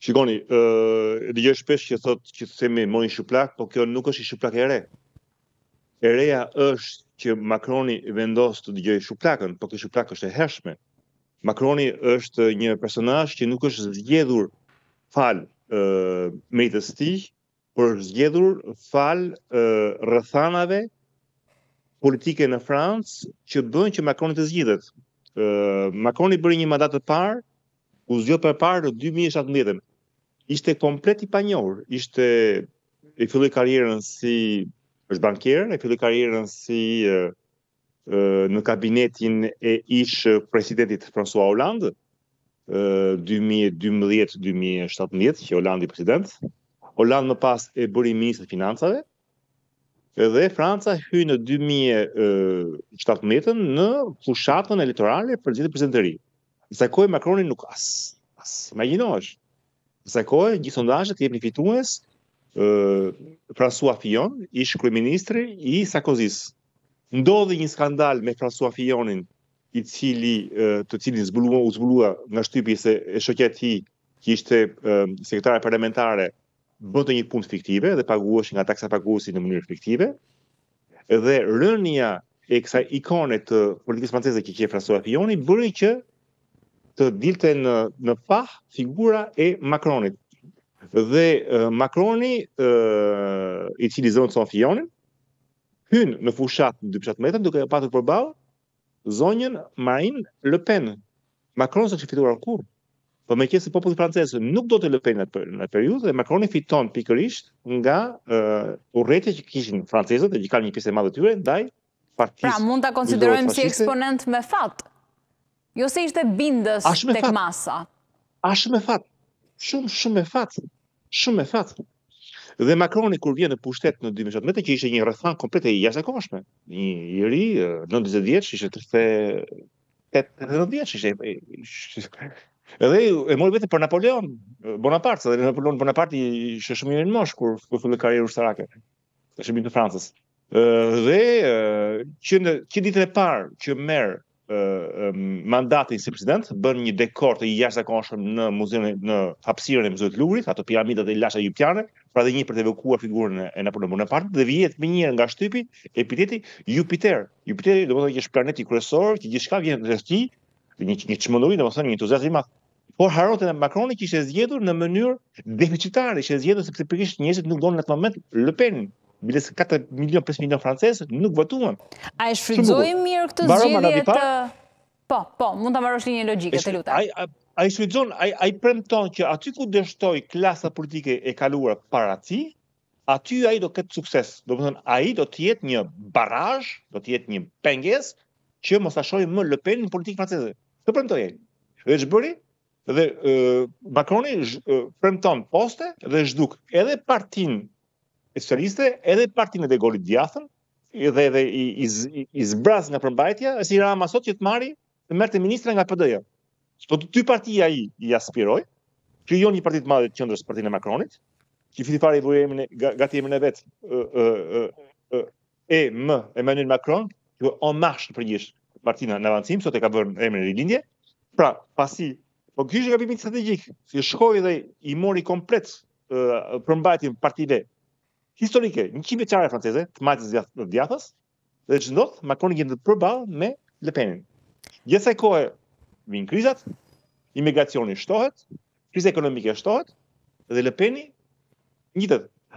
Shikoni, dëgjoj shpesh që thotë që themi mori shuplak, po kjo nuk është i shuplak e re. E reja është që Macroni vendos të dëgjoj shuplakën, po kjo shuplak është e hershme. Macroni është një personazh që nuk është zgjedhur fal meritës së tij, por është zgjedhur fal rrethanave politike në Francë që bën që Macroni të zgjidhet. Macroni bëri një mandat të parë, u zgjodh përpara në 2017. Ishte komplet i panjohur, e filloi karrierën është bankier, e filloi karrierën në kabinetin e ish presidentit François Hollande 2012-2017, që Hollande i president. Hollande më pas e bëri ministër financave, dhe Franca hyn në 2017 në fushatën elektorale për zgjedhje prezidentëri. Në kësaj kohe Macroni nuk as imagjinohesh. Në kësaj kohe gjithë sondazhet jepnin fitues François Fillon, ish kryeministri i Sarkozys. Ndodhi një skandal me François Fillonin, të cilin u zbulua nga shtypjes e shoqja e tij, që ishte sekretare parlamentare, bënte një punë fiktive dhe paguhej nga taksa paguesi në mënyrë fiktive. Dhe rënja e kësaj ikone të politikës franceze që quhet François Filloni bëri që të dilte në pah figura e Macronit. Dhe Macroni, i cili zonë Fillonin, hyn në fushat në 2017 duke patur përballë zonjën Marine Le Pen. Macron s'është fituar kurrë. Po meqense populli francez nuk do të Le Pen në atë periudhë, dhe Macroni fiton pikërisht nga urrëtia që kishin francezët, dhe që kanë një pjesë e madhe tyre ndaj partisë. Pra mund ta konsiderojmë si eksponent me fat. Jo se ishte bindës tek masa. Ashtë me fat. Shumë me fat. Shumë me fat. Dhe Macroni kur vjen në pushtet në 2017, që ishte një rrethan komplet e jashtëzakonshme. Një i ri, 90 vjeç, ishte 38 vjeç, ishte. Edhe e mori vetëm për Napoleon Bonaparte, dhe Napoleon Bonaparte ishte shumë i mosh kur filloi karrierën ushtarake. Ishte shërbim të Francës. Dhe që ditën e parë që merr mandatin si president, bën një dekor të jashtëzakonshëm në muzeun, në hapësirën e muzeut të Louvrit, ato piramidat e lasha egyptiane, pra dhe një për të evokuar figurën e Napoleon Bonaparte, dhe vihet me një nga shtypi epiteti Jupiter. Jupiteri domethënë që është planeti kryesor, që gjithçka vjen rreth tij, një çmenduri, domethënë një entuziazëm i madh. Por harote Macroni që ishte zgjedhur në mënyrë deficitare, ishte zgjedhur sepse pikërisht njerëzit nuk donin në atë moment Le Penin. Biles 4 milion, 5 milion francezë nuk votuan. A e shfrytëzoi mirë këtë zgjedhje të... Po, mund ta marrësh linjën logjike, të lutem. Ai shfrytëzon, ai premton që aty ku dështoi klasa politike e kaluar para tij, aty ai do ketë sukses. Domethënë ai do të jetë një barrazh, do të jetë një pengesë që mos ta shohë më Le Pen në politikën franceze. Këtë premtoi ai. Dhe ç'bëri? Dhe Macroni premton poste dhe zhduk edhe partinë socialiste, edhe partinë e Golit Djathën, edhe i zbraz nga përmbajtja, si Rama sot që të merrte ministra nga PD-ja. Po dy partia i aspiroi, krijon një parti të madhe të qendrës, partinë e Macronit, që fiti fare i vuri gati emrin e vet, Emmanuel Macron, që En Marche në përgjithësi, partinë në avancim, sot e ka vënë emrin e Rilindje. Pra, pasi, po ky është gabimi strategjik, si shkoi dhe i mori komplet përmbajtjen partive historike, 100 vjeçare franceze, të majtës djathës, dhe që ndodh, Macroni gjendet përballë me Le Penin. Gjatë kësaj kohe vijnë krizat, imigracioni shtohet, kriza ekonomike shtohet, dhe Le Peni ngjitet.